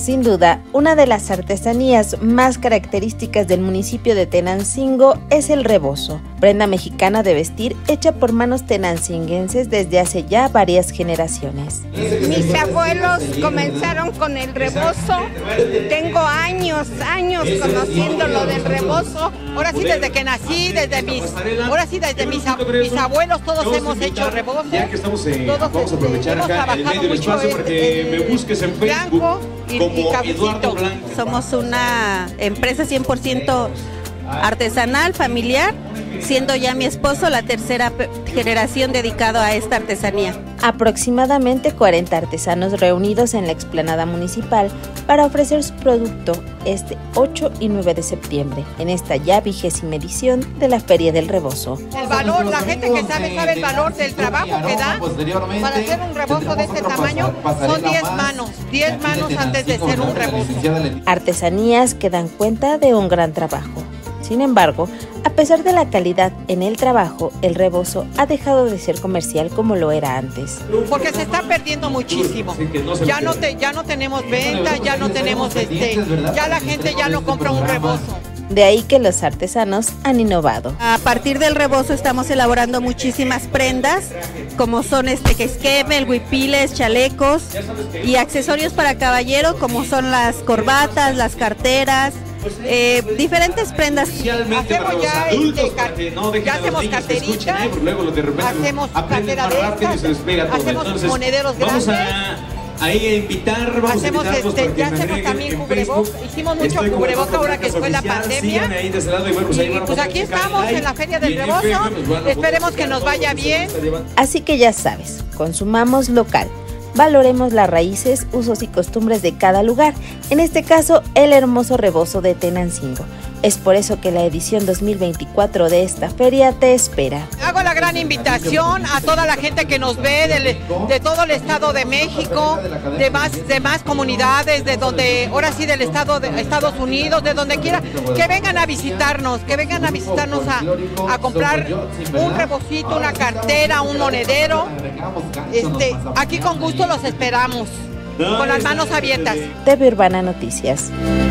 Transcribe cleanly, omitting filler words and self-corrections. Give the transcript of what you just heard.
Sin duda, una de las artesanías más características del municipio de Tenancingo es el rebozo, prenda mexicana de vestir hecha por manos tenancinguenses desde hace ya varias generaciones. Mis abuelos comenzaron con el rebozo, tengo años conociendo lo del rebozo. Ahora sí, desde que nací, desde mis abuelos, todos hemos hecho rebozo. Ya que estamos, vamos a aprovechar acá el medio del espacio para que me busques en Facebook como Eduardo Blanco. Somos una empresa 100% artesanal, familiar, siendo ya mi esposo la tercera generación dedicado a esta artesanía. Aproximadamente 40 artesanos reunidos en la explanada municipal para ofrecer su producto este 8 y 9 de septiembre, en esta ya 20ª edición de la Feria del Rebozo. El valor, la gente que sabe el valor del trabajo que da para hacer un rebozo de este tamaño son 10 manos antes de ser un rebozo. Artesanías que dan cuenta de un gran trabajo. Sin embargo, a pesar de la calidad en el trabajo, el rebozo ha dejado de ser comercial como lo era antes. Porque se está perdiendo muchísimo. Ya no tenemos venta, ya no tenemos ya la gente ya no compra un rebozo. De ahí que los artesanos han innovado. A partir del rebozo estamos elaborando muchísimas prendas, como son quesquemel, huipiles, chalecos y accesorios para caballero, como son las corbatas, las carteras. Diferentes prendas. Hacemos ya hacemos carteritas, hacemos cartera de estas, hacemos monederos grandes. Ahí a invitar, ya hacemos también cubrebocas, hicimos mucho cubrebocas ahora que fue la pandemia. Y pues aquí estamos en la Feria del Rebozo, esperemos que nos vaya bien. Así que ya sabes, consumamos local. Valoremos las raíces, usos y costumbres de cada lugar, en este caso el hermoso rebozo de Tenancingo. Es por eso que la edición 2024 de esta feria te espera. Hago la gran invitación a toda la gente que nos ve de todo el Estado de México, de más comunidades, de donde, ahora sí del Estado de Estados Unidos, de donde quiera, que vengan a visitarnos, a comprar un rebocito, una cartera, un monedero. Aquí con gusto los esperamos, con las manos abiertas. TV Urbana Noticias.